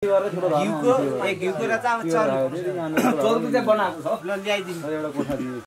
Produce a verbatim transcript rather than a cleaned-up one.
गरेर ठुलो घिउको ए घिउको र चाहिँ चौध चाहिँ बनाएको छ ल ल्याइदिनु एउटा कोठा दिनु